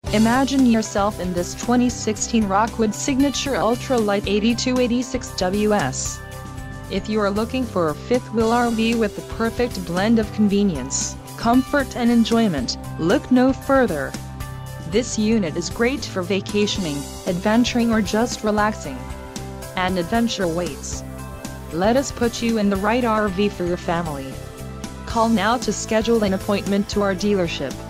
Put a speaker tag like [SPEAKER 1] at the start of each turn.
[SPEAKER 1] Imagine yourself in this 2016 Rockwood Signature Ultra Lite 8286WS. If you are looking for a fifth-wheel RV with the perfect blend of convenience, comfort and enjoyment, look no further. This unit is great for vacationing, adventuring or just relaxing. And adventure waits. Let us put you in the right RV for your family. Call now to schedule an appointment to our dealership.